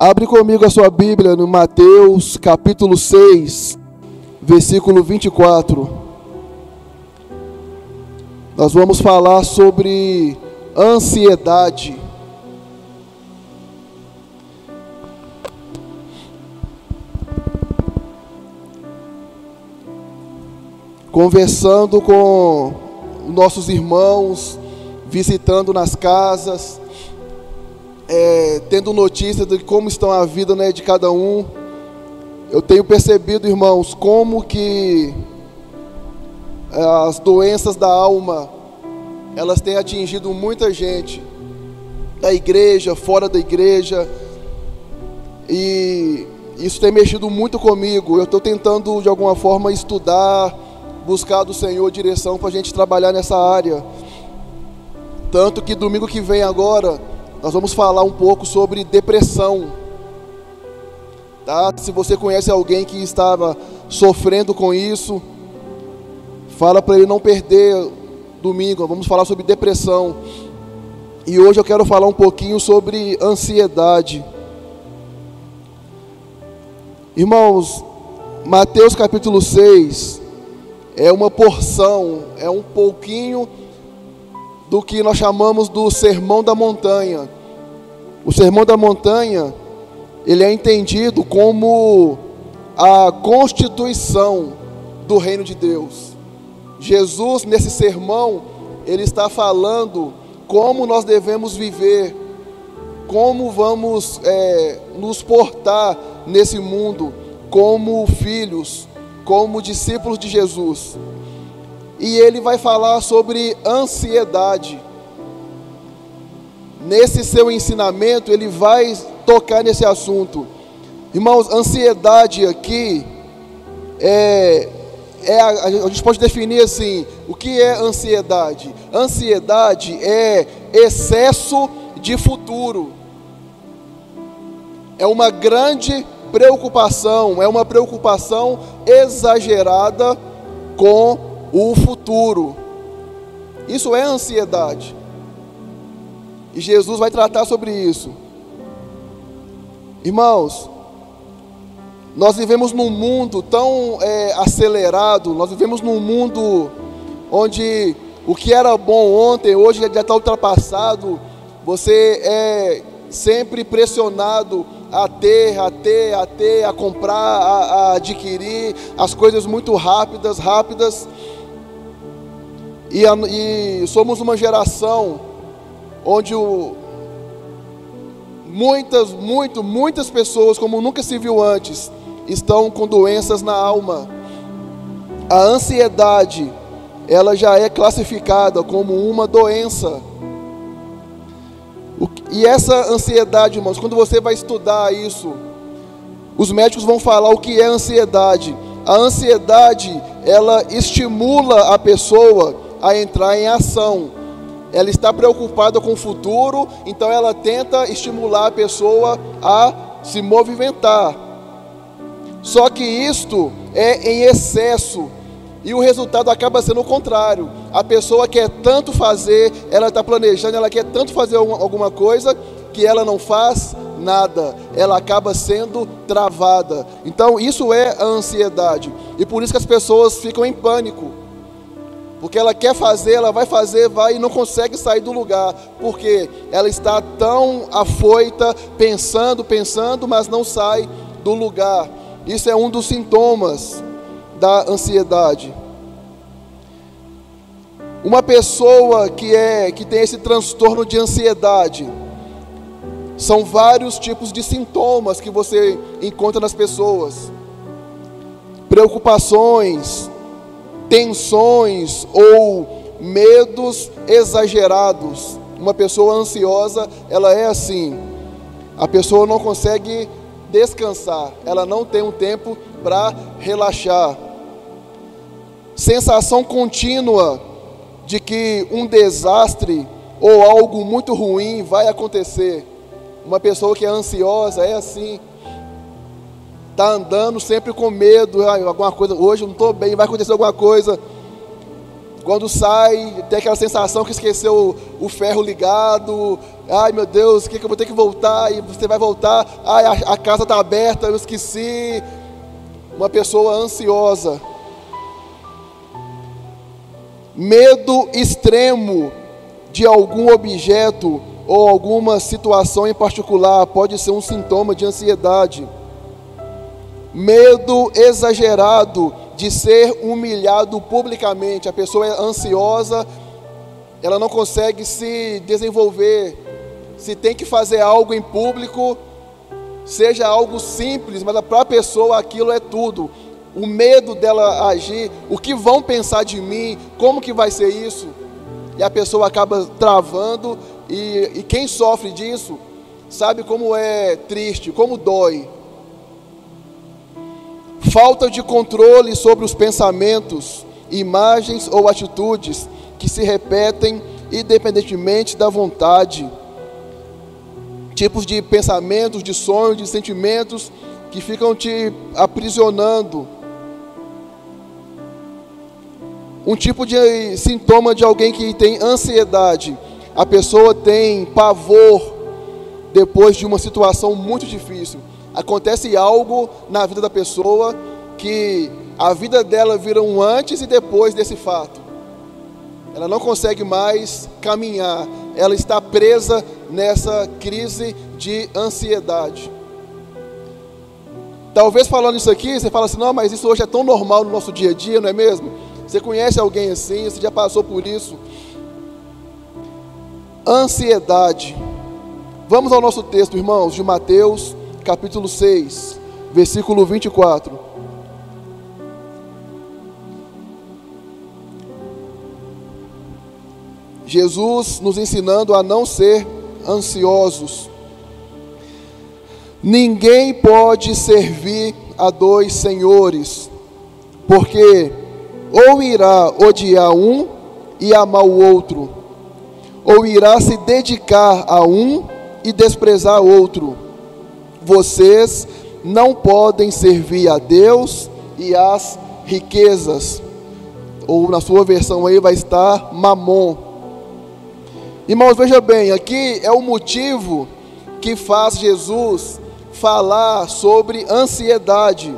Abre comigo a sua Bíblia no Mateus capítulo 6, versículo 24. Nós vamos falar sobre ansiedade. Conversando com nossos irmãos, visitando nas casas, tendo notícia de como estão a vida, de cada um, eu tenho percebido, irmãos, como que as doenças da alma, elas têm atingido muita gente, da igreja, fora da igreja, e isso tem mexido muito comigo. Eu estou tentando, de alguma forma, estudar, buscar do Senhor direção para a gente trabalhar nessa área. Tanto que domingo que vem agora, nós vamos falar um pouco sobre depressão, tá? Se você conhece alguém que estava sofrendo com isso, fala para ele não perder domingo. Vamos falar sobre depressão. E hoje eu quero falar um pouquinho sobre ansiedade. Irmãos, Mateus capítulo 6 é uma porção, é um pouquinho do que nós chamamos do Sermão da Montanha. O Sermão da Montanha, ele é entendido como a constituição do reino de Deus. Jesus, nesse sermão, ele está falando como nós devemos viver, como vamos nos portar nesse mundo, como filhos, como discípulos de Jesus. E ele vai falar sobre ansiedade. Nesse seu ensinamento, ele vai tocar nesse assunto. Irmãos, ansiedade aqui a gente pode definir assim: o que é ansiedade? Ansiedade é excesso de futuro. É uma grande preocupação, é uma preocupação exagerada com o futuro. Isso é ansiedade. E Jesus vai tratar sobre isso. Irmãos, nós vivemos num mundo tão acelerado, nós vivemos num mundo onde o que era bom ontem, hoje já está ultrapassado. Você é sempre pressionado a ter, a comprar, a adquirir as coisas muito rápidas. E somos uma geração onde muitas pessoas, como nunca se viu antes, estão com doenças na alma. A ansiedade, ela já é classificada como uma doença. E essa ansiedade, irmãos, quando você vai estudar isso, os médicos vão falar o que é ansiedade. A ansiedade, ela estimula a pessoa a entrar em ação. Ela está preocupada com o futuro, então ela tenta estimular a pessoa a se movimentar. Só que isto é em excesso, e o resultado acaba sendo o contrário. A pessoa quer tanto fazer, ela está planejando, ela quer tanto fazer alguma coisa, que ela não faz nada. Ela acaba sendo travada. Então isso é a ansiedade. E por isso que as pessoas ficam em pânico. Porque ela quer fazer, ela vai fazer, vai e não consegue sair do lugar. Porque ela está tão afoita, pensando, mas não sai do lugar. Isso é um dos sintomas da ansiedade. Uma pessoa que tem esse transtorno de ansiedade, são vários tipos de sintomas que você encontra nas pessoas. Preocupações, tensões ou medos exagerados. Uma pessoa ansiosa, ela é assim. A pessoa não consegue descansar, ela não tem um tempo para relaxar. Sensação contínua de que um desastre ou algo muito ruim vai acontecer. Uma pessoa que é ansiosa é assim. Está andando sempre com medo, alguma coisa, hoje eu não estou bem, vai acontecer alguma coisa. Quando sai, tem aquela sensação que esqueceu o ferro ligado. Ai meu Deus, o que eu vou ter que voltar? E você vai voltar, ai, a casa está aberta, eu esqueci. Uma pessoa ansiosa. Medo extremo de algum objeto ou alguma situação em particular pode ser um sintoma de ansiedade. Medo exagerado de ser humilhado publicamente. A pessoa é ansiosa, ela não consegue se desenvolver. Se tem que fazer algo em público, seja algo simples, mas para a pessoa aquilo é tudo. O medo dela agir, o que vão pensar de mim, como que vai ser isso? E a pessoa acaba travando, e quem sofre disso sabe como é triste, como dói. Falta de controle sobre os pensamentos, imagens ou atitudes que se repetem independentemente da vontade. Tipos de pensamentos, de sonhos, de sentimentos que ficam te aprisionando. Um tipo de sintoma de alguém que tem ansiedade. A pessoa tem pavor depois de uma situação muito difícil. Acontece algo na vida da pessoa que a vida dela vira um antes e depois desse fato. Ela não consegue mais caminhar. Ela está presa nessa crise de ansiedade. Talvez falando isso aqui, você fala assim, não, mas isso hoje é tão normal no nosso dia a dia, não é mesmo? Você conhece alguém assim, você já passou por isso. Ansiedade. Vamos ao nosso texto, irmãos, de Mateus, capítulo 6, versículo 24. Jesus nos ensinando a não ser ansiosos. Ninguém pode servir a dois senhores, porque ou irá odiar um e amar o outro, ou irá se dedicar a um e desprezar o outro. Vocês não podem servir a Deus e às riquezas. Ou na sua versão aí vai estar mamon. Irmãos, veja bem, aqui é o motivo que faz Jesus falar sobre ansiedade.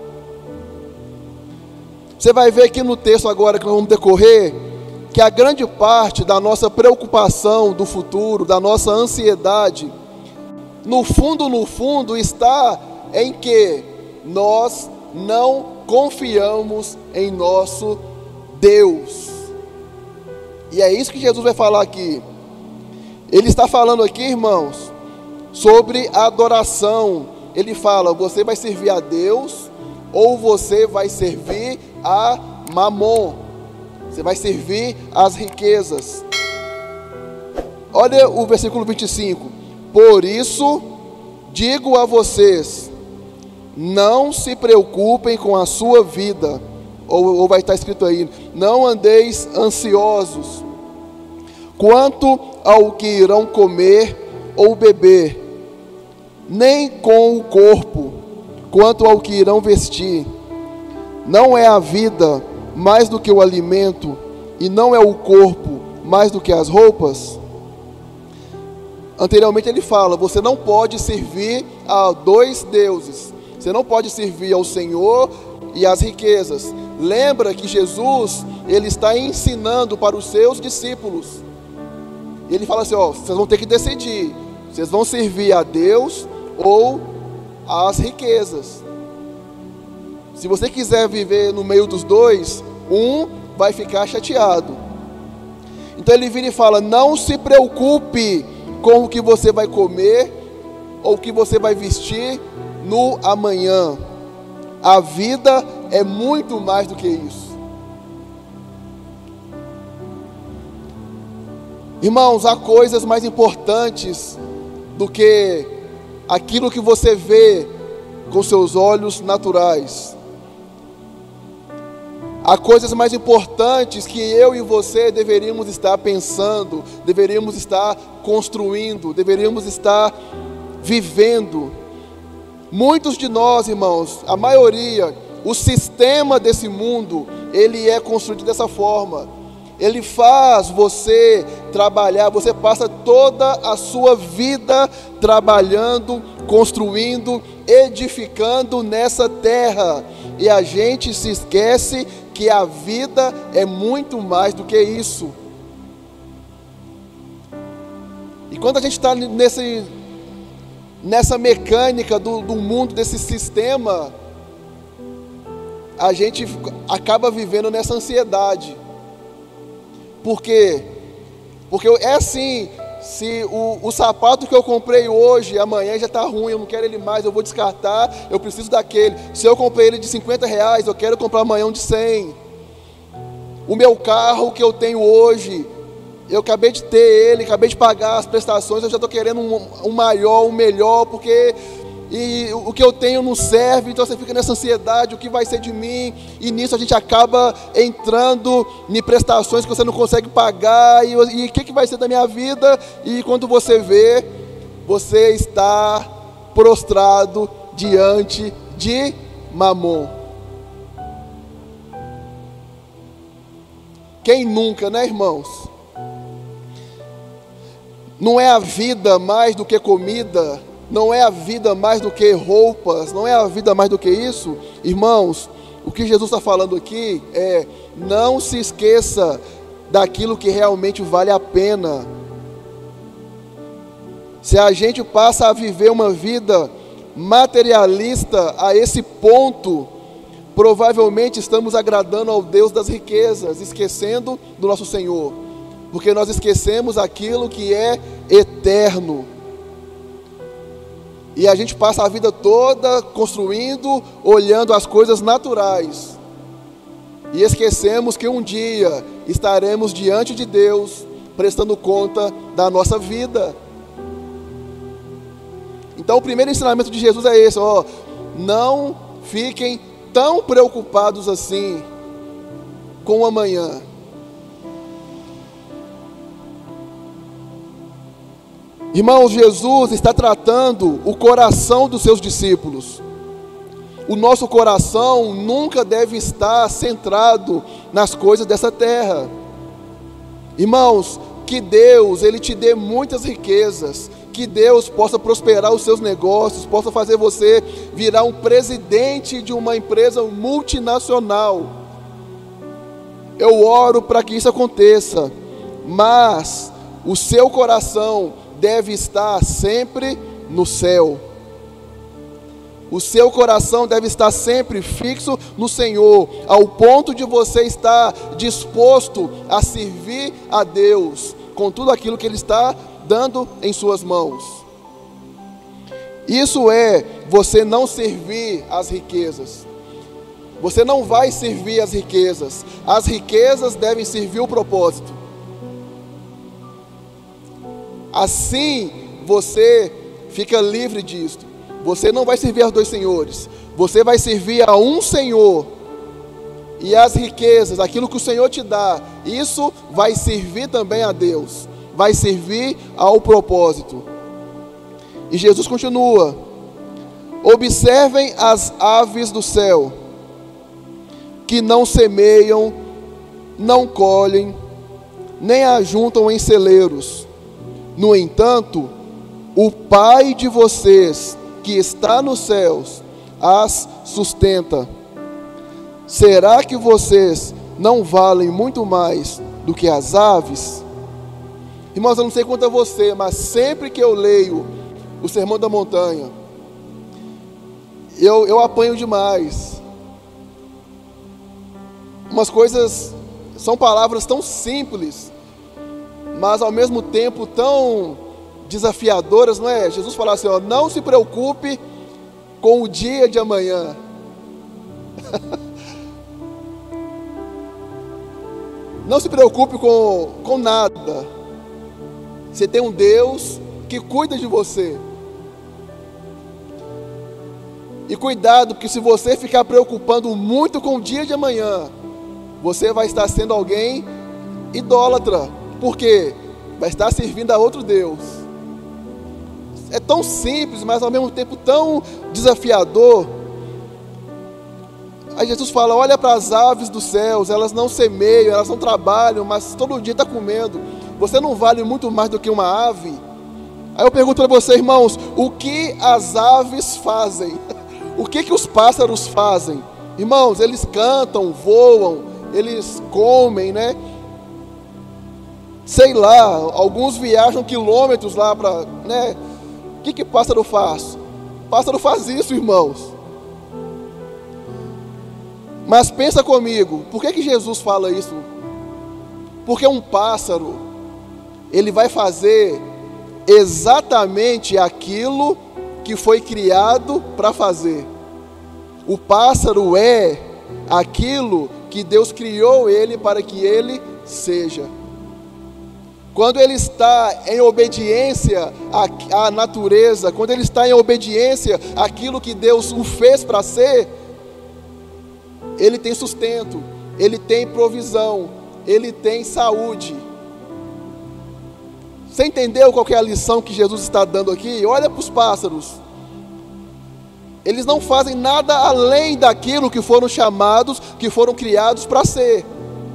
Você vai ver aqui no texto agora que nós vamos decorrer, que a grande parte da nossa preocupação do futuro, da nossa ansiedade, no fundo está em que nós não confiamos em nosso Deus. E é isso que Jesus vai falar aqui. Ele está falando aqui, irmãos, sobre a adoração. Ele fala, você vai servir a Deus ou você vai servir a mamon. Você vai servir as riquezas. Olha o versículo 25. Por isso, digo a vocês, não se preocupem com a sua vida. Ou vai estar escrito aí, não andeis ansiosos quanto ao que irão comer ou beber, nem com o corpo, quanto ao que irão vestir. Não é a vida mais do que o alimento, e não é o corpo mais do que as roupas? Anteriormente ele fala, você não pode servir a dois deuses. Você não pode servir ao Senhor e às riquezas. Lembra que Jesus, ele está ensinando para os seus discípulos. Ele fala assim, vocês vão ter que decidir. Vocês vão servir a Deus ou às riquezas. Se você quiser viver no meio dos dois, um vai ficar chateado. Então ele vira e fala, não se preocupe com o que você vai comer ou o que você vai vestir no amanhã. A vida é muito mais do que isso. Irmãos, há coisas mais importantes do que aquilo que você vê com seus olhos naturais. Há coisas mais importantes que eu e você deveríamos estar pensando, deveríamos estar construindo, deveríamos estar vivendo. Muitos de nós, irmãos, a maioria, o sistema desse mundo, ele é construído dessa forma. Ele faz você trabalhar, você passa toda a sua vida trabalhando, construindo, edificando nessa terra. E a gente se esquece que a vida é muito mais do que isso. E quando a gente está nessa mecânica do mundo, desse sistema, a gente acaba vivendo nessa ansiedade. Por quê? Porque é assim, se o sapato que eu comprei hoje, amanhã já está ruim, eu não quero ele mais, eu vou descartar, eu preciso daquele. Se eu comprei ele de R$50, eu quero comprar amanhã um de 100. O meu carro que eu tenho hoje, eu acabei de ter ele, acabei de pagar as prestações, eu já estou querendo um maior, um melhor, porque o que eu tenho não serve, então você fica nessa ansiedade, o que vai ser de mim? E nisso a gente acaba entrando em prestações que você não consegue pagar, e o que vai ser da minha vida? E quando você vê, você está prostrado diante de Mamon. Quem nunca, né, irmãos? Não é a vida mais do que comida, não é a vida mais do que roupas, não é a vida mais do que isso. Irmãos, o que Jesus está falando aqui é: não se esqueça daquilo que realmente vale a pena. Se a gente passa a viver uma vida materialista a esse ponto, provavelmente estamos agradando ao Deus das riquezas, esquecendo do nosso Senhor, porque nós esquecemos aquilo que é eterno. E a gente passa a vida toda construindo, olhando as coisas naturais, e esquecemos que um dia estaremos diante de Deus, prestando conta da nossa vida. Então o primeiro ensinamento de Jesus é esse: não fiquem tão preocupados assim com o amanhã. Irmãos, Jesus está tratando o coração dos seus discípulos. O nosso coração nunca deve estar centrado nas coisas dessa terra. Irmãos, que Deus, Ele te dê muitas riquezas, que Deus possa prosperar os seus negócios, possa fazer você virar um presidente de uma empresa multinacional. Eu oro para que isso aconteça, mas o seu coração deve estar sempre no céu. O seu coração deve estar sempre fixo no Senhor, ao ponto de você estar disposto a servir a Deus com tudo aquilo que Ele está dando em suas mãos. Isso é você não servir as riquezas. Você não vai servir as riquezas. As riquezas devem servir o propósito. Assim você fica livre disto. Você não vai servir aos dois senhores. Você vai servir a um Senhor. E as riquezas, aquilo que o Senhor te dá, isso vai servir também a Deus. Vai servir ao propósito. E Jesus continua: observem as aves do céu, que não semeiam, não colhem, nem ajuntam em celeiros. No entanto, o Pai de vocês, que está nos céus, as sustenta. Será que vocês não valem muito mais do que as aves? Irmãos, eu não sei quanto a você, mas sempre que eu leio o Sermão da Montanha, eu apanho demais. Umas coisas, são palavras tão simples, mas ao mesmo tempo tão desafiadoras, não é? Jesus fala assim: não se preocupe com o dia de amanhã. Não se preocupe com nada. Você tem um Deus que cuida de você. E cuidado, porque se você ficar preocupando muito com o dia de amanhã, você vai estar sendo alguém idólatra. Por quê? Vai estar servindo a outro Deus. É tão simples, mas ao mesmo tempo tão desafiador. Aí Jesus fala, olha para as aves dos céus, elas não semeiam, elas não trabalham, mas todo dia está comendo. Você não vale muito mais do que uma ave? Aí eu pergunto para você, irmãos, o que as aves fazem? O que os pássaros fazem? Irmãos, eles cantam, voam, eles comem, né? Sei lá, alguns viajam quilômetros lá para, né? O que pássaro faz? O pássaro faz isso, irmãos. Mas pensa comigo, por que Jesus fala isso? Porque um pássaro, ele vai fazer exatamente aquilo que foi criado para fazer. O pássaro é aquilo que Deus criou ele para que ele seja. Quando ele está em obediência à natureza, quando ele está em obediência àquilo que Deus o fez para ser, ele tem sustento, ele tem provisão, ele tem saúde. Você entendeu qual que é a lição que Jesus está dando aqui? Olha para os pássaros. Eles não fazem nada além daquilo que foram chamados, que foram criados para ser.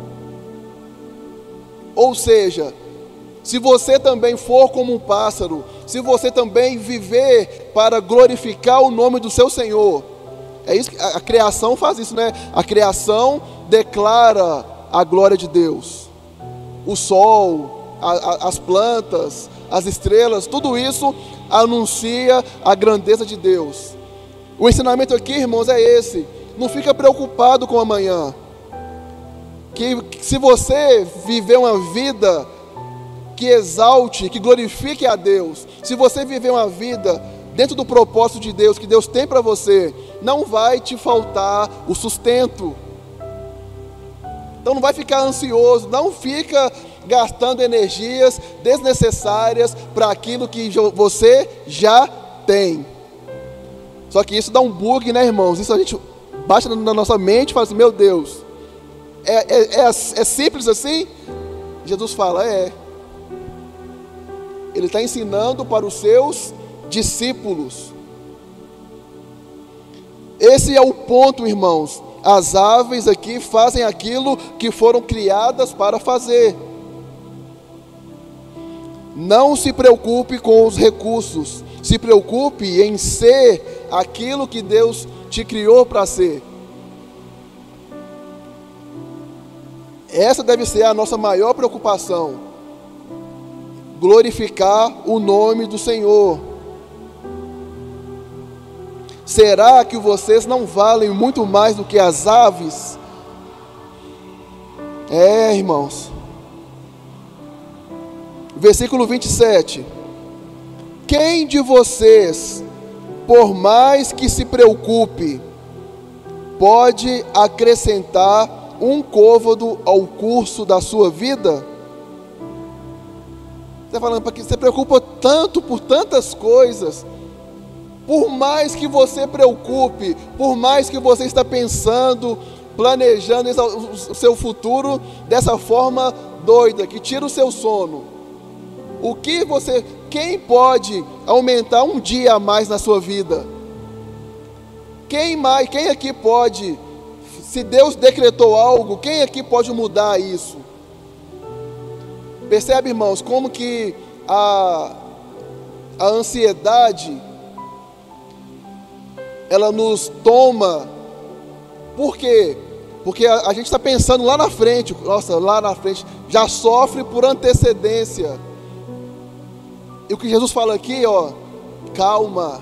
Ou seja, se você também for como um pássaro, se você também viver para glorificar o nome do seu Senhor, é isso que a criação faz isso, né? A criação declara a glória de Deus. O sol, as plantas, as estrelas, tudo isso anuncia a grandeza de Deus. O ensinamento aqui, irmãos, é esse. Não fica preocupado com amanhã. Que se você viver uma vida que exalte, que glorifique a Deus, se você viver uma vida dentro do propósito de Deus, que Deus tem para você, não vai te faltar o sustento. Então não vai ficar ansioso, não fica gastando energias desnecessárias para aquilo que você já tem. Só que isso dá um bug, né, irmãos? Isso a gente baixa na nossa mente e fala assim, meu Deus, é simples assim? Jesus fala, Ele está ensinando para os seus discípulos. Esse é o ponto, irmãos. As aves aqui fazem aquilo que foram criadas para fazer. Não se preocupe com os recursos. Se preocupe em ser aquilo que Deus te criou para ser. Essa deve ser a nossa maior preocupação. Glorificar o nome do Senhor. Será que vocês não valem muito mais do que as aves? Irmãos. Versículo 27. Quem de vocês, por mais que se preocupe, pode acrescentar um côvado ao curso da sua vida? Você está falando para que você preocupa tanto por tantas coisas. Por mais que você preocupe, por mais que você está pensando, planejando o seu futuro dessa forma doida, que tira o seu sono. Quem pode aumentar um dia a mais na sua vida? Quem aqui pode, se Deus decretou algo, quem aqui pode mudar isso? Percebe, irmãos, como que a ansiedade, ela nos toma. Por quê? Porque a gente está pensando lá na frente. Nossa, lá na frente. Já sofre por antecedência. E o que Jesus fala aqui, calma.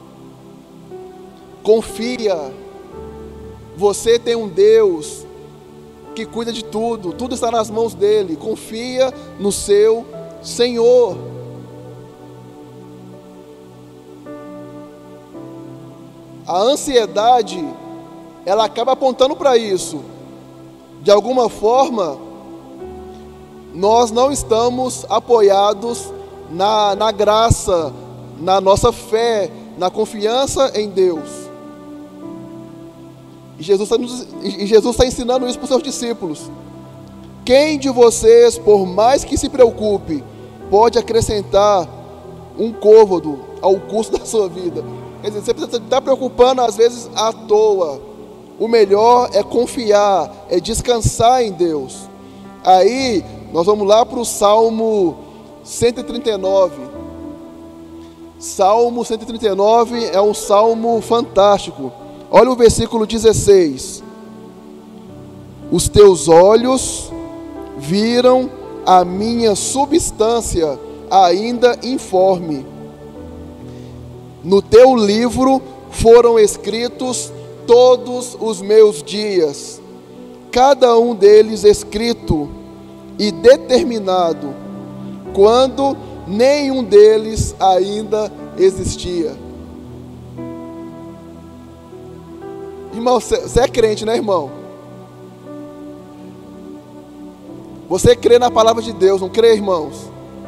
Confia. Você tem um Deus que cuida de tudo. Tudo está nas mãos dele. Confia no seu Senhor. A ansiedade, ela acaba apontando para isso. De alguma forma, nós não estamos apoiados na graça, na nossa fé, na confiança em Deus. E Jesus está ensinando isso para os seus discípulos. Quem de vocês, por mais que se preocupe, pode acrescentar um côvado ao curso da sua vida? Quer dizer, você precisa estar preocupando às vezes à toa. o melhor é confiar, é descansar em Deus. Aí, nós vamos lá para o Salmo 139. Salmo 139 é um salmo fantástico. Olha o versículo 16. Os teus olhos viram a minha substância ainda informe. No teu livro foram escritos todos os meus dias, cada um deles escrito e determinado, quando nenhum deles ainda existia. Irmão, você é crente, né, irmão? Você crê na palavra de Deus, não crê, irmãos?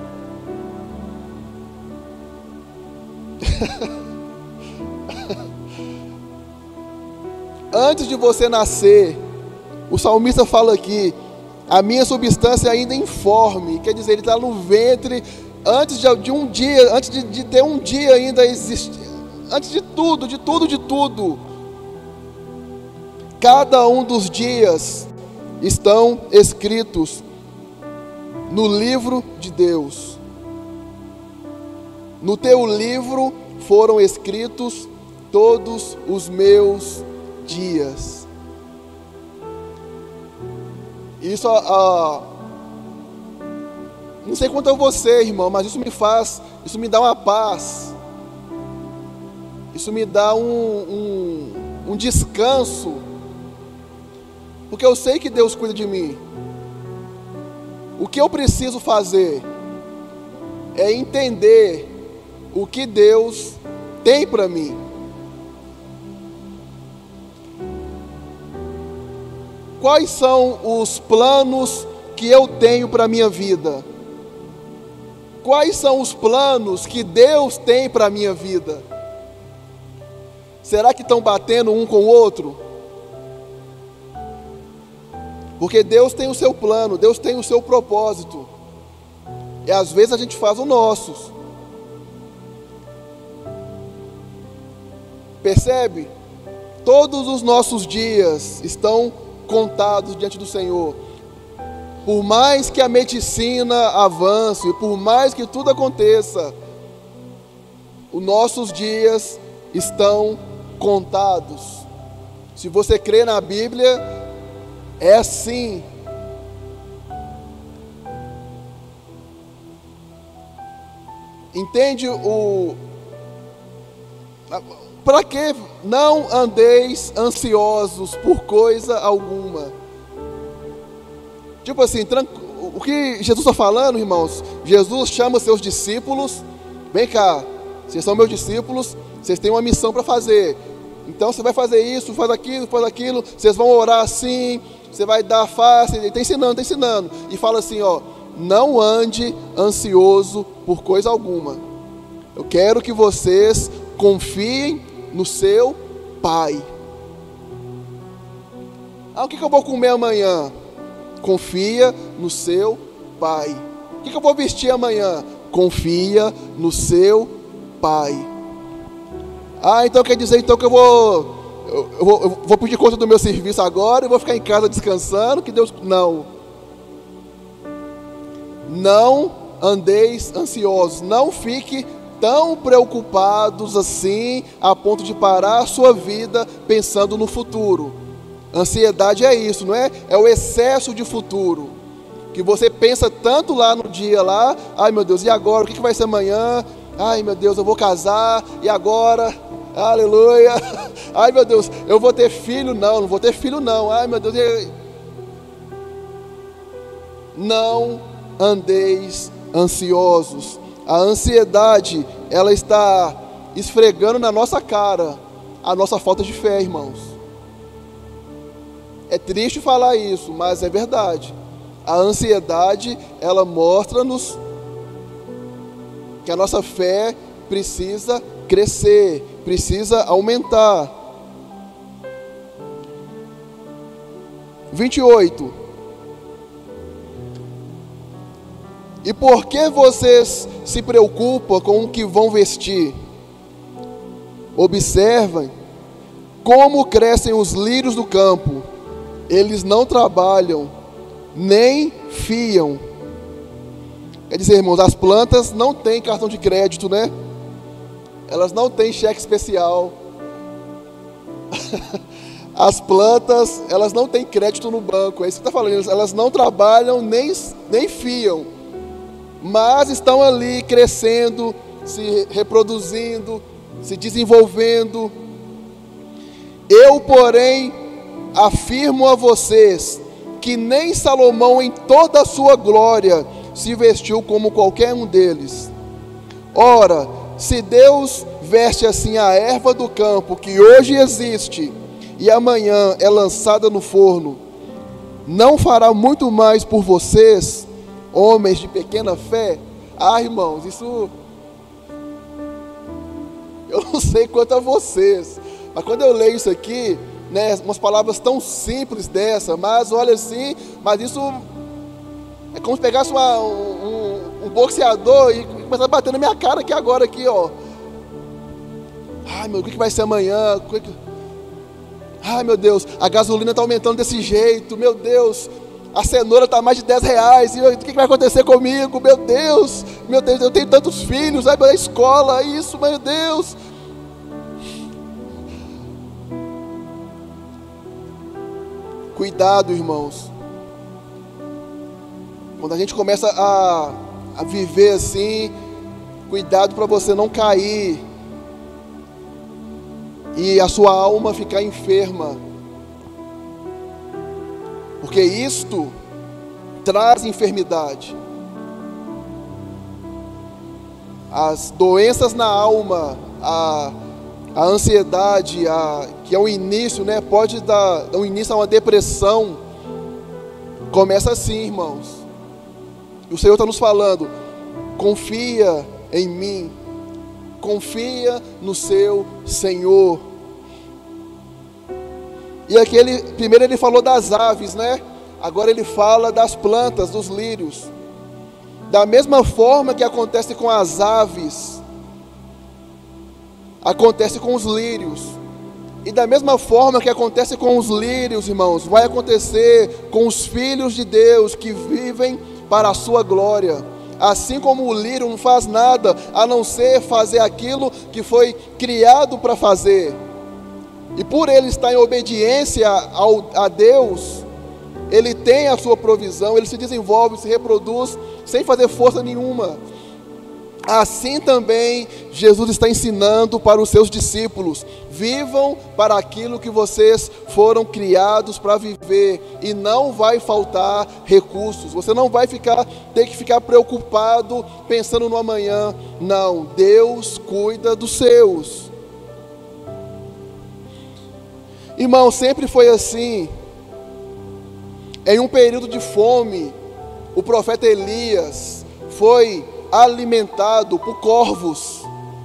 Antes de você nascer, o salmista fala aqui, a minha substância ainda informe, quer dizer, ele está no ventre, antes de um dia, antes de ter um dia ainda existir, antes de tudo, cada um dos dias estão escritos no livro de Deus. No teu livro foram escritos todos os meus dias. Isso, não sei quanto a você, irmão, mas isso me dá uma paz. Isso me dá um descanso, porque eu sei que Deus cuida de mim. O que eu preciso fazer é entender o que Deus tem para mim. Quais são os planos que eu tenho para a minha vida? Quais são os planos que Deus tem para a minha vida? Será que estão batendo um com o outro? Porque Deus tem o seu plano, Deus tem o seu propósito. E às vezes a gente faz o nosso. Percebe? Todos os nossos dias estão contados diante do Senhor. Por mais que a medicina avance, por mais que tudo aconteça, os nossos dias estão contados. Se você crê na Bíblia, é assim. Entende para que não andeis ansiosos por coisa alguma? Tipo assim, o que Jesus está falando, irmãos? Jesus chama os seus discípulos. Vem cá, vocês são meus discípulos, vocês têm uma missão para fazer. Então você vai fazer isso, faz aquilo, vocês vão orar assim, você vai dar face, ele está ensinando. E fala assim, ó, não ande ansioso por coisa alguma. Eu quero que vocês confiem no seu Pai. O que eu vou comer amanhã? Confia no seu Pai. O que eu vou vestir amanhã? Confia no seu Pai. Então quer dizer então que eu vou pedir conta do meu serviço agora e vou ficar em casa descansando, que Deus... Não andeis ansiosos, não fique tão preocupados assim, a ponto de parar a sua vida pensando no futuro. Ansiedade é isso, não é? É o excesso de futuro, que você pensa tanto lá no dia lá, ai meu Deus, e agora? O que vai ser amanhã? Ai meu Deus, eu vou casar, e agora? Aleluia! Ai meu Deus, eu vou ter filho? Não vou ter filho não, ai meu Deus. Não andeis ansiosos. A ansiedade, ela está esfregando na nossa cara a nossa falta de fé, irmãos. É triste falar isso, mas é verdade. A ansiedade, ela mostra-nos que a nossa fé precisa crescer, precisa aumentar. 28. E por que vocês se preocupam com o que vão vestir? Observem como crescem os lírios do campo. Eles não trabalham, nem fiam. Quer dizer, irmãos, as plantas não têm cartão de crédito, né? Elas não têm cheque especial. As plantas, elas não têm crédito no banco. É isso que está falando. Elas não trabalham, nem fiam. Mas estão ali crescendo, se reproduzindo, se desenvolvendo. Eu, porém, afirmo a vocês que nem Salomão em toda a sua glória se vestiu como qualquer um deles. Ora, se Deus veste assim a erva do campo, que hoje existe e amanhã é lançada no forno, não fará muito mais por vocês, homens de pequena fé? Ah, irmãos, isso eu não sei quanto a vocês, mas quando eu leio isso aqui, né, umas palavras tão simples dessa, mas olha assim, mas isso é como se pegasse um boxeador e começar a bater na minha cara aqui agora, aqui, ó. Ai, meu, o que vai ser amanhã? Ai, meu Deus, a gasolina está aumentando desse jeito, meu Deus, a cenoura está mais de R$10, e o que vai acontecer comigo? Meu Deus, eu tenho tantos filhos, vai para a escola, isso, meu Deus. Cuidado, irmãos. Quando a gente começa a viver assim, cuidado para você não cair e a sua alma ficar enferma, porque isto traz enfermidade. As doenças na alma, a ansiedade, que é o início, né? Pode dar um início a uma depressão. Começa assim, irmãos. E o Senhor está nos falando: confia em mim, confia no seu Senhor. E aqui primeiro ele falou das aves, né? Agora ele fala das plantas, dos lírios. Da mesma forma que acontece com as aves, acontece com os lírios. E da mesma forma que acontece com os lírios, irmãos, vai acontecer com os filhos de Deus que vivem para a sua glória. Assim como o lírio não faz nada a não ser fazer aquilo que foi criado para fazer, e por ele estar em obediência a Deus, ele tem a sua provisão, ele se desenvolve, se reproduz sem fazer força nenhuma. Assim também Jesus está ensinando para os seus discípulos: vivam para aquilo que vocês foram criados para viver, e não vai faltar recursos. Você não vai ter que ficar preocupado pensando no amanhã. Não, Deus cuida dos seus. Irmão, sempre foi assim. Em um período de fome, o profeta Elias foi alimentado por corvos.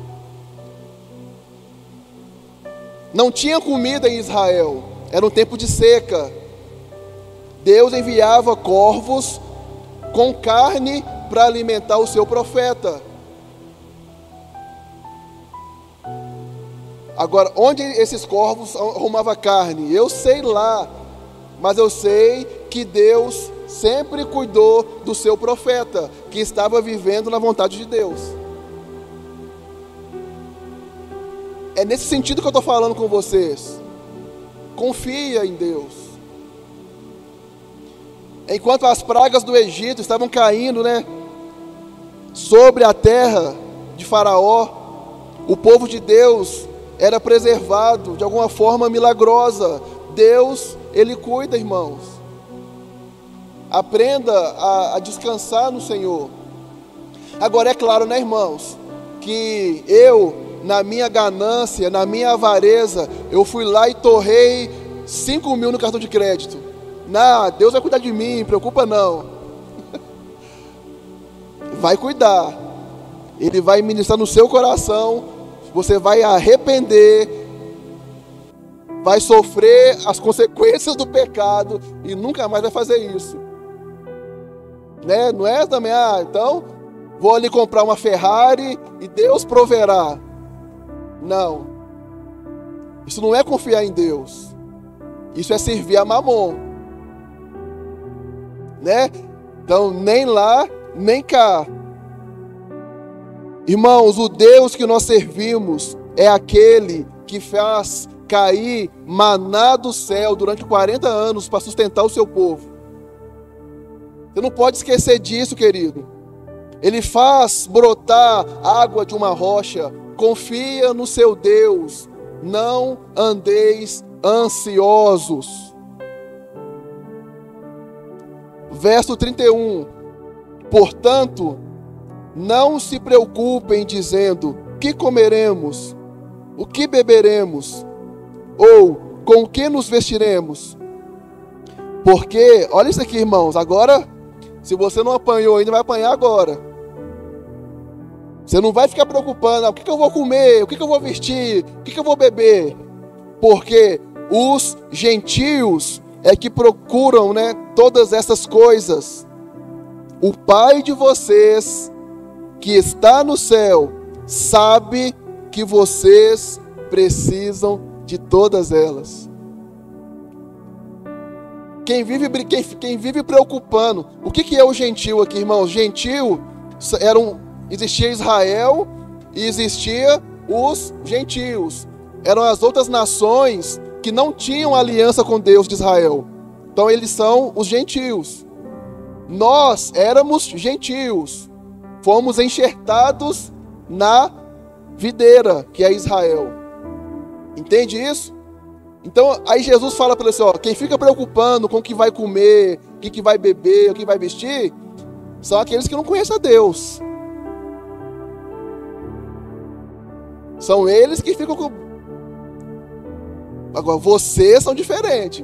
Não tinha comida em Israel, era um tempo de seca. Deus enviava corvos com carne para alimentar o seu profeta. Agora, onde esses corvos arrumavam carne? Eu sei lá, mas eu sei que Deus sempre cuidou do seu profeta, que estava vivendo na vontade de Deus. É nesse sentido que eu estou falando com vocês. Confia em Deus. Enquanto as pragas do Egito estavam caindo, né, sobre a terra de Faraó, o povo de Deus era preservado de alguma forma milagrosa. Deus, Ele cuida, irmãos. Aprenda a descansar no Senhor. Agora é claro, né, irmãos, que eu, na minha ganância, na minha avareza, eu fui lá e torrei 5 mil no cartão de crédito. Não, Deus vai cuidar de mim, não preocupa não. Vai cuidar. Ele vai ministrar no seu coração. Você vai arrepender, vai sofrer as consequências do pecado e nunca mais vai fazer isso. Né? Não é também, então vou ali comprar uma Ferrari e Deus proverá. Não. Isso não é confiar em Deus. Isso é servir a Mamon, né? Então, nem lá, nem cá. Irmãos, o Deus que nós servimos é aquele que faz cair maná do céu durante 40 anos para sustentar o seu povo. Você não pode esquecer disso, querido. Ele faz brotar água de uma rocha. Confia no seu Deus. Não andeis ansiosos. Verso 31. Portanto, não se preocupem dizendo: que comeremos? O que beberemos? Ou com o que nos vestiremos? Porque, olha isso aqui, irmãos, agora, se você não apanhou ainda, vai apanhar agora. Você não vai ficar preocupando: o que eu vou comer? O que eu vou vestir? O que eu vou beber? Porque os gentios é que procuram, né, todas essas coisas. O Pai de vocês, que está no céu, sabe que vocês precisam de todas elas. Quem vive preocupando. O que é o gentio aqui, irmãos? Gentio existia Israel e existia os gentios. Eram as outras nações que não tinham aliança com Deus de Israel. Então eles são os gentios. Nós éramos gentios. Fomos enxertados na videira, que é Israel. Entende isso? Então, aí Jesus fala para eles, quem fica preocupando com o que vai comer, o que vai beber, o que vai vestir, são aqueles que não conhecem a Deus. São eles que ficam com... Agora, vocês são diferentes.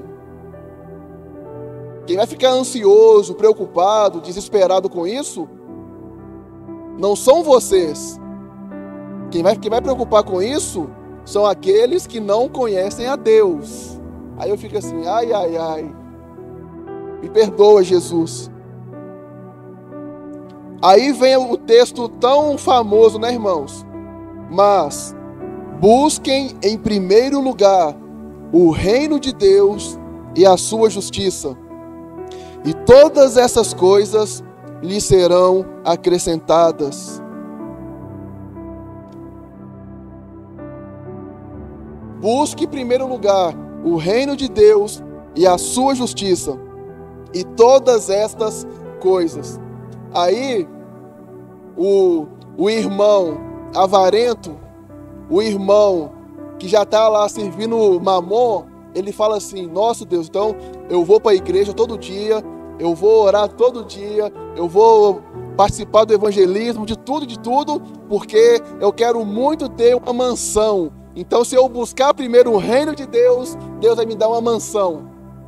Quem vai ficar ansioso, preocupado, desesperado com isso, não são vocês. Quem vai preocupar com isso são aqueles que não conhecem a Deus. Aí eu fico assim, ai, ai, ai. Me perdoa, Jesus. Aí vem o texto tão famoso, né, irmãos? Mas busquem em primeiro lugar o reino de Deus e a sua justiça, e todas essas coisas lhe serão acrescentadas. Busque em primeiro lugar o reino de Deus e a sua justiça, e todas estas coisas. Aí, o irmão avarento, o irmão que já está lá servindo Mamon, ele fala assim: nossa Deus, então eu vou para a igreja todo dia, eu vou orar todo dia, eu vou participar do evangelismo, de tudo, porque eu quero muito ter uma mansão. Então, se eu buscar primeiro o reino de Deus, Deus vai me dar uma mansão.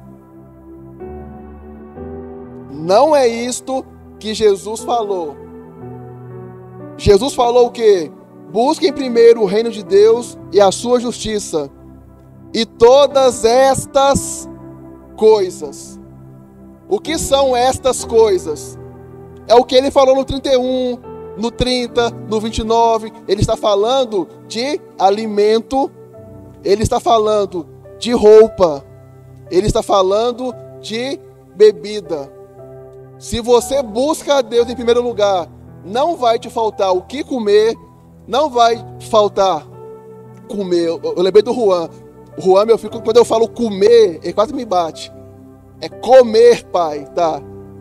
Não é isto que Jesus falou. Jesus falou o quê? Busquem primeiro o reino de Deus e a sua justiça, e todas estas coisas. O que são estas coisas? É o que ele falou no 31, no 30, no 29. Ele está falando de alimento, ele está falando de roupa, ele está falando de bebida. Se você busca a Deus em primeiro lugar, não vai te faltar o que comer, não vai faltar comer. Eu lembrei do Juan. O Juan, meu filho, quando eu falo comer, ele quase me bate. É comer, pai, tá?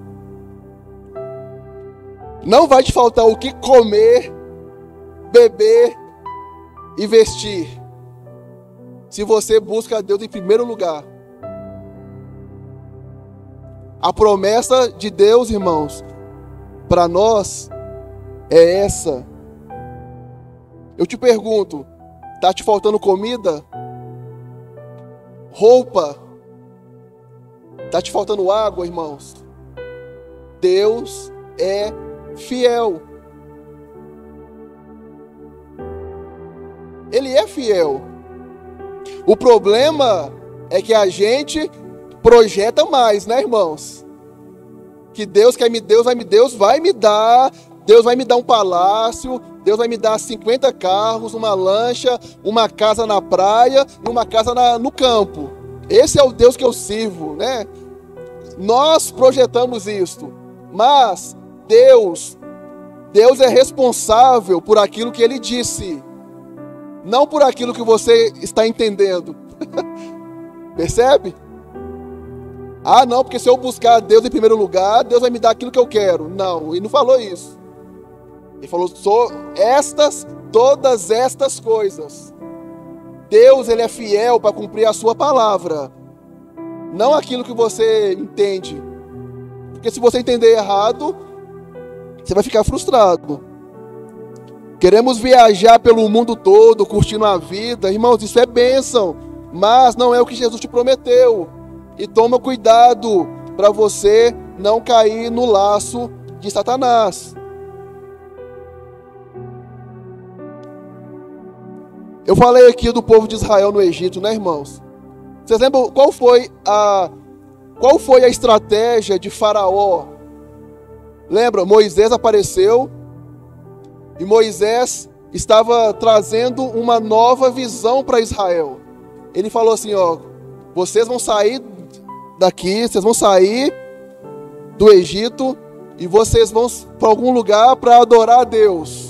Não vai te faltar o que comer, beber e vestir, se você busca a Deus em primeiro lugar. A promessa de Deus, irmãos, para nós é essa. Eu te pergunto, tá te faltando comida? Roupa? Tá te faltando água, irmãos? Deus é fiel. Ele é fiel. O problema é que a gente projeta mais, né, irmãos? Que Deus vai me dar Deus vai me dar um palácio, Deus vai me dar 50 carros, uma lancha, uma casa na praia e uma casa no campo. Esse é o Deus que eu sirvo, né? Nós projetamos isto, mas Deus é responsável por aquilo que Ele disse, não por aquilo que você está entendendo. Percebe? Ah, não, porque se eu buscar Deus em primeiro lugar, Deus vai me dar aquilo que eu quero. Não, Ele não falou isso. Ele falou, todas estas coisas. Deus, Ele é fiel para cumprir a sua palavra, não aquilo que você entende. Porque se você entender errado, você vai ficar frustrado. Queremos viajar pelo mundo todo, curtindo a vida. Irmãos, isso é bênção, mas não é o que Jesus te prometeu. E toma cuidado para você não cair no laço de Satanás. Eu falei aqui do povo de Israel no Egito, né, irmãos? Vocês lembram qual foi a estratégia de Faraó? Lembra? Moisés apareceu e Moisés estava trazendo uma nova visão para Israel. Ele falou assim, ó, vocês vão sair daqui, vocês vão sair do Egito e vocês vão para algum lugar para adorar a Deus.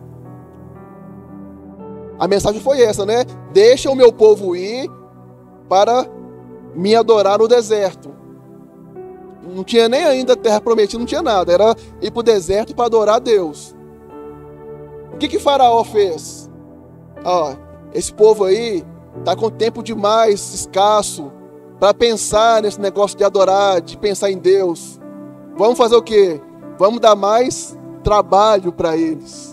A mensagem foi essa, né? Deixa o meu povo ir para me adorar no deserto. Não tinha nem ainda terra prometida, não tinha nada. Era ir para o deserto para adorar a Deus. O que Faraó fez? Esse povo aí está com tempo demais escasso para pensar nesse negócio de adorar, de pensar em Deus. Vamos fazer o quê? Vamos dar mais trabalho para eles.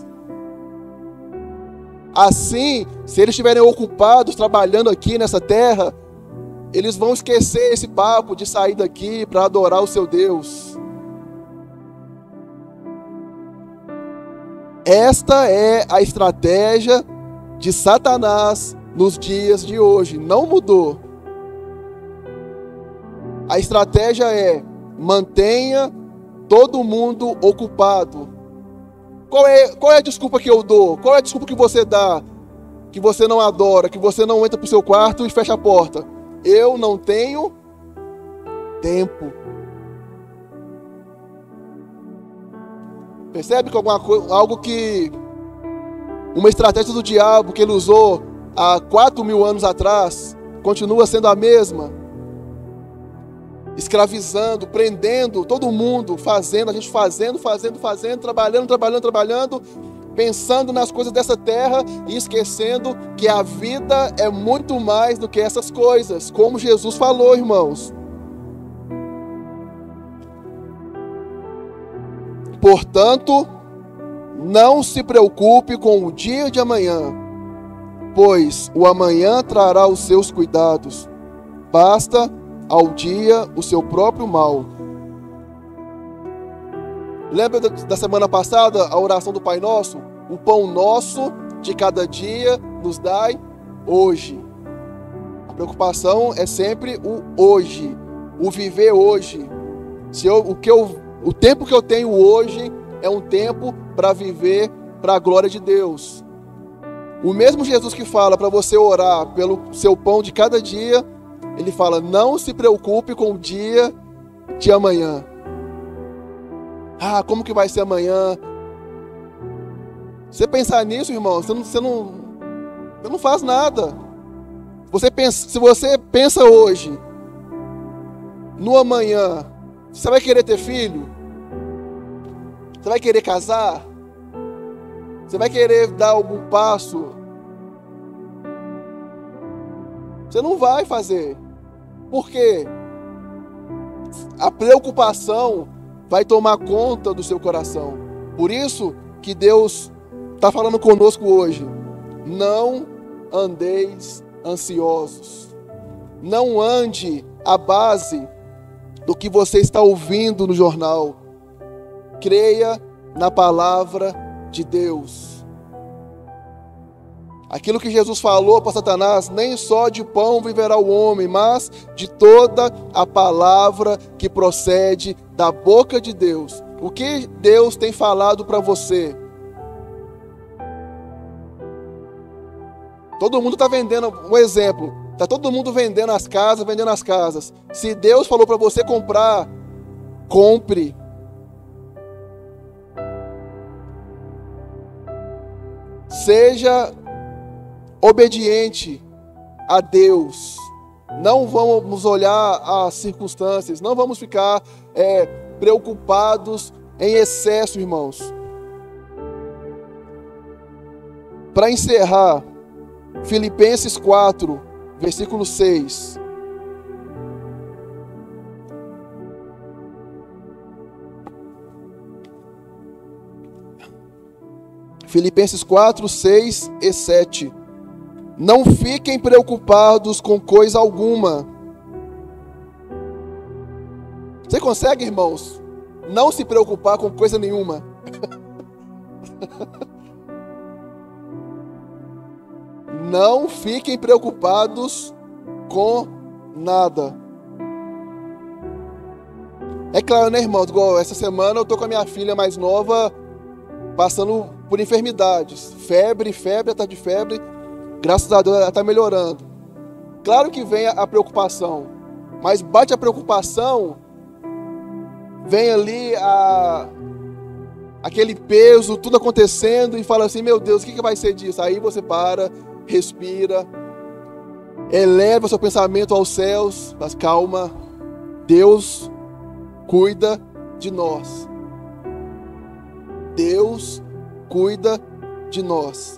Assim, se eles estiverem ocupados trabalhando aqui nessa terra, eles vão esquecer esse papo de sair daqui para adorar o seu Deus. Esta é a estratégia de Satanás nos dias de hoje. Não mudou. A estratégia é: mantenha todo mundo ocupado. Qual é a desculpa que eu dou? Qual é a desculpa que você dá? Que você não adora, que você não entra para o seu quarto e fecha a porta. Eu não tenho tempo. Percebe que uma estratégia do diabo que ele usou há 4.000 anos atrás, continua sendo a mesma? Escravizando, prendendo todo mundo, a gente fazendo, trabalhando, pensando nas coisas dessa terra e esquecendo que a vida é muito mais do que essas coisas, como Jesus falou, irmãos. Portanto, não se preocupe com o dia de amanhã, pois o amanhã trará os seus cuidados. Basta ao dia o seu próprio mal. Lembra da semana passada, a oração do Pai Nosso? O pão nosso de cada dia nos dai hoje. A preocupação é sempre o hoje, o viver hoje. O tempo que eu tenho hoje é um tempo para viver para a glória de Deus. O mesmo Jesus que fala para você orar pelo seu pão de cada dia, Ele fala, não se preocupe com o dia de amanhã. Como que vai ser amanhã? Você pensar nisso, irmão, você não faz nada. Se você pensa hoje, no amanhã, você vai querer ter filho? Você vai querer casar? Você vai querer dar algum passo? Você não vai fazer. Por quê? A preocupação vai tomar conta do seu coração. Por isso que Deus está falando conosco hoje. Não andeis ansiosos. Não ande à base do que você está ouvindo no jornal. Creia na palavra de Deus. Aquilo que Jesus falou para Satanás, nem só de pão viverá o homem, mas de toda a palavra que procede da boca de Deus. O que Deus tem falado para você? Todo mundo está vendendo, um exemplo, está todo mundo vendendo as casas. Se Deus falou para você comprar, compre. Seja obediente a Deus. Não vamos olhar as circunstâncias, não vamos ficar preocupados em excesso, irmãos. Para encerrar, Filipenses 4, versículo 6. Filipenses 4, 6 e 7. Não fiquem preocupados com coisa alguma. Você consegue, irmãos, não se preocupar com coisa nenhuma? Não fiquem preocupados com nada. É claro, né, irmãos? Igual essa semana eu tô com a minha filha mais nova passando por enfermidades. Febre, tá de febre. Graças a Deus ela está melhorando. Claro que vem a preocupação, mas bate a preocupação, vem ali aquele peso, tudo acontecendo e fala assim, meu Deus, o que vai ser disso? Aí você para, respira, eleva seu pensamento aos céus, mas calma, Deus cuida de nós. Deus cuida de nós.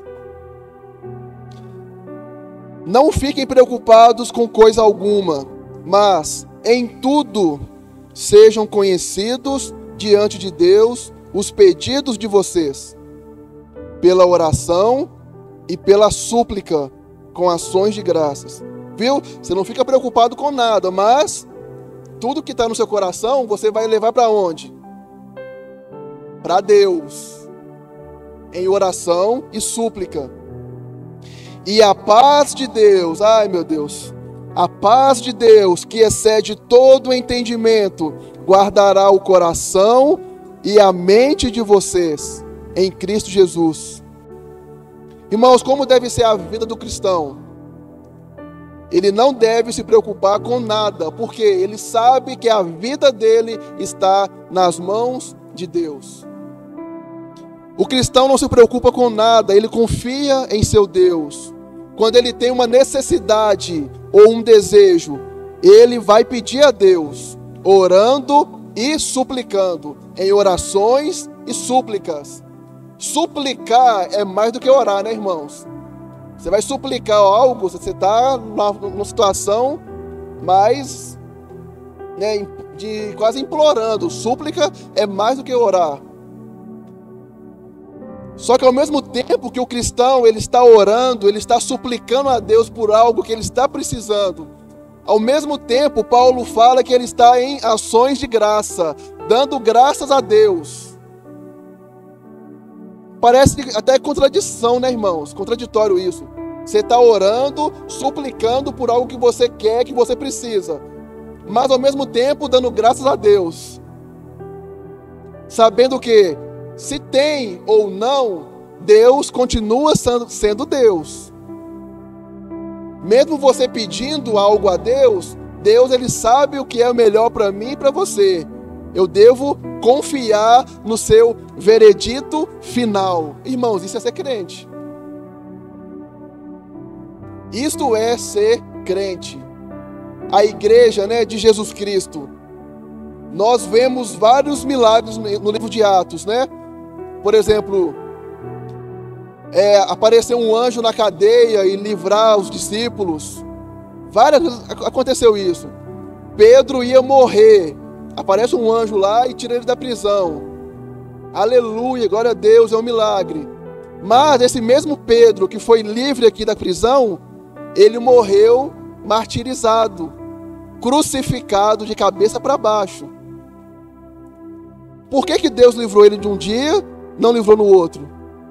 Não fiquem preocupados com coisa alguma, mas em tudo sejam conhecidos diante de Deus os pedidos de vocês, pela oração e pela súplica, com ações de graças. Viu? Você não fica preocupado com nada, mas tudo que está no seu coração, você vai levar para onde? Para Deus, em oração e súplica. E a paz de Deus, ai meu Deus, a paz de Deus, que excede todo o entendimento, guardará o coração e a mente de vocês em Cristo Jesus. Irmãos, como deve ser a vida do cristão? Ele não deve se preocupar com nada, porque ele sabe que a vida dele está nas mãos de Deus. O cristão não se preocupa com nada, ele confia em seu Deus. Quando ele tem uma necessidade ou um desejo, ele vai pedir a Deus, orando e suplicando, em orações e súplicas. Suplicar é mais do que orar, né, irmãos? Você vai suplicar algo, você está numa situação mais, né, de quase implorando. Súplica é mais do que orar. Só que ao mesmo tempo que o cristão ele está orando, ele está suplicando a Deus por algo que ele está precisando, ao mesmo tempo Paulo fala que ele está em ações de graça, dando graças a Deus. Parece até contradição, né, irmãos? Contraditório isso. Você está orando, suplicando por algo que você quer, que você precisa, mas ao mesmo tempo dando graças a Deus, sabendo que se tem ou não, Deus continua sendo Deus. Mesmo você pedindo algo a Deus, Deus ele sabe o que é o melhor para mim e para você. Eu devo confiar no seu veredito final. Irmãos, isso é ser crente. Isto é ser crente. A igreja, né, de Jesus Cristo. Nós vemos vários milagres no livro de Atos, né? Por exemplo, apareceu um anjo na cadeia e livrar os discípulos. Várias vezes aconteceu isso. Pedro ia morrer. Aparece um anjo lá e tira ele da prisão. Aleluia, glória a Deus, é um milagre. Mas esse mesmo Pedro que foi livre aqui da prisão, ele morreu martirizado, crucificado de cabeça para baixo. Por que Deus livrou ele de um dia, não livrou no outro?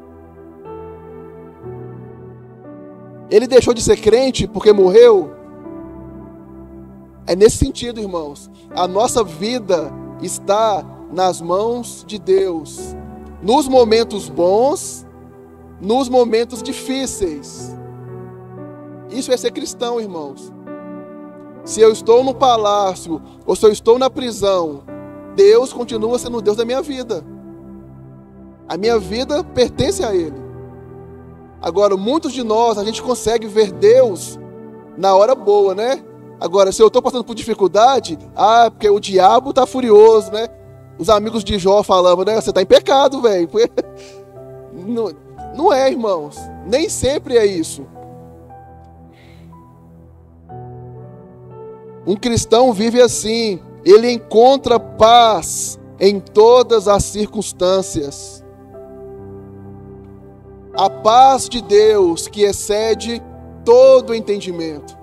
Ele deixou de ser crente porque morreu? É nesse sentido, irmãos. A nossa vida está nas mãos de Deus, nos momentos bons, nos momentos difíceis. Isso é ser cristão, irmãos. Se eu estou no palácio ou se eu estou na prisão, Deus continua sendo o Deus da minha vida. A minha vida pertence a Ele. Agora, muitos de nós, a gente consegue ver Deus na hora boa, né? Agora, se eu estou passando por dificuldade, porque o diabo está furioso, né? Os amigos de Jó falavam, né? Você está em pecado, velho. Não é, irmãos. Nem sempre é isso. Um cristão vive assim. Ele encontra paz em todas as circunstâncias. A paz de Deus que excede todo entendimento.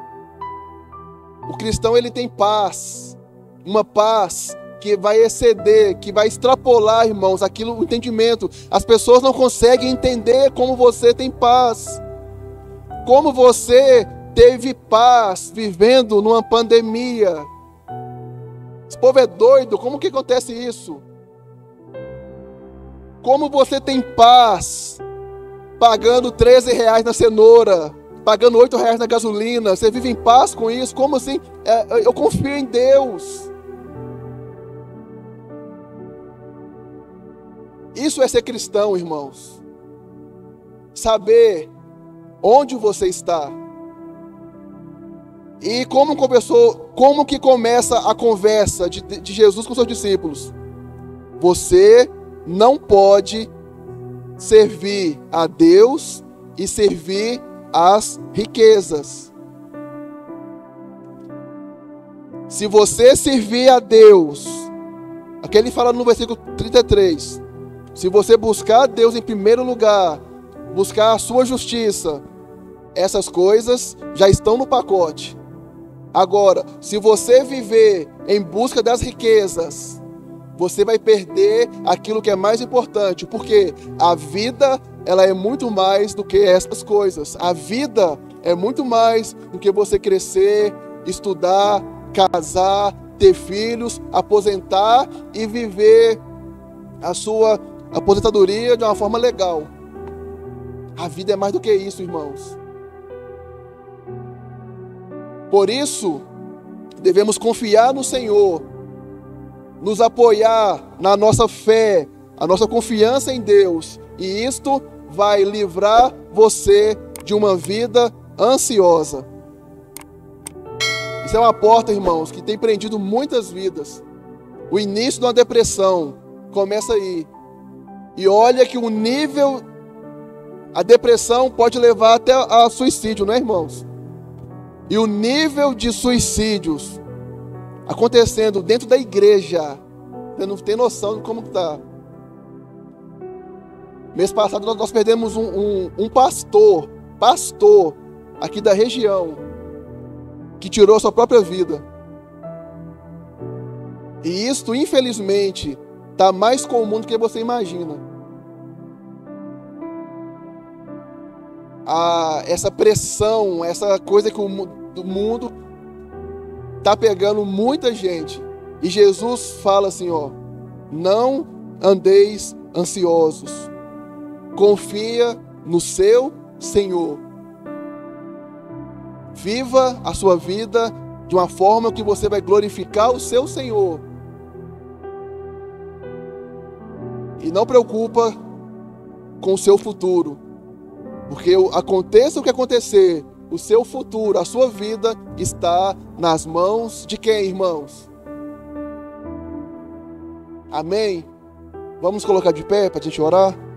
O cristão, ele tem paz. Uma paz que vai exceder, que vai extrapolar, irmãos, o entendimento. As pessoas não conseguem entender como você tem paz. Como você teve paz vivendo numa pandemia. Esse povo é doido, como que acontece isso? Como você tem paz pagando R$13 na cenoura, pagando R$8 na gasolina? Você vive em paz com isso? Como assim? Eu confio em Deus. Isso é ser cristão, irmãos. Saber onde você está. E como que começa a conversa de Jesus com seus discípulos? Você não pode servir a Deus e servir às riquezas. Se você servir a Deus, aqui ele fala no versículo 33, se você buscar a Deus em primeiro lugar, buscar a sua justiça, essas coisas já estão no pacote. Agora, se você viver em busca das riquezas, você vai perder aquilo que é mais importante, porque a vida, ela é muito mais do que essas coisas. A vida é muito mais do que você crescer, estudar, casar, ter filhos, aposentar e viver a sua aposentadoria de uma forma legal. A vida é mais do que isso, irmãos. Por isso, devemos confiar no Senhor, nos apoiar na nossa fé, a nossa confiança em Deus, e isto vai livrar você de uma vida ansiosa. Isso é uma porta, irmãos, que tem prendido muitas vidas. O início de uma depressão começa aí. E olha que o nível, a depressão pode levar até a suicídio, não é, irmãos? E o nível de suicídios acontecendo dentro da igreja, você não tem noção de como está. Mês passado nós perdemos um pastor aqui da região, que tirou a sua própria vida. E isso, infelizmente, está mais comum do que você imagina. Essa pressão, essa coisa que o mundo está pegando muita gente. E Jesus fala assim, não andeis ansiosos. Confia no seu Senhor. Viva a sua vida de uma forma que você vai glorificar o seu Senhor. E não preocupa com o seu futuro. Porque aconteça o que acontecer, o seu futuro, a sua vida está nas mãos de quem, irmãos? Amém? Vamos colocar de pé para a gente orar?